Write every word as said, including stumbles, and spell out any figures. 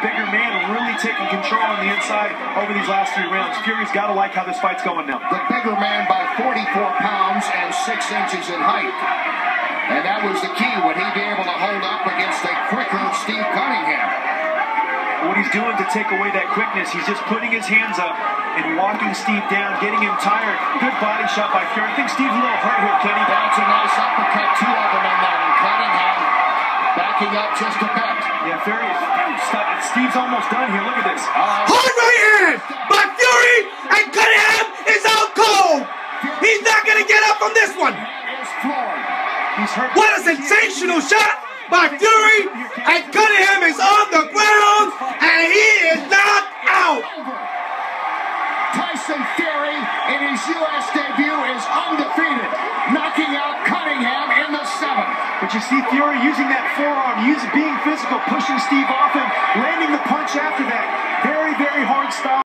bigger man really taking control on the inside over these last three rounds. Fury's got to like how this fight's going now. The bigger man by forty-four pounds and six inches in height. And that was the key, would he be able to hold up against a quicker Steve Cunningham? What he's doing to take away that quickness, he's just putting his hands up and walking Steve down, getting him tired. Good body shot by Fury. I think Steve's a little hurt here, Kenny. That's a nice uppercut, two of them in there. And Cunningham backing up just a bit. Yeah, Fury, Steve's almost done here. Look at this. Uh, Hard right hand by Fury, and Cunningham is out cold. He's not going to get up from this one. He's hurt. What a sensational shot by Fury, and Cunningham is on the ground, and he is knocked out. Tyson Fury in his U S debut is undefeated, knocking out Cunningham in the seventh. But you see Fury using that forearm, using being physical, pushing Steve off him, landing the punch after that. Very, very hard style.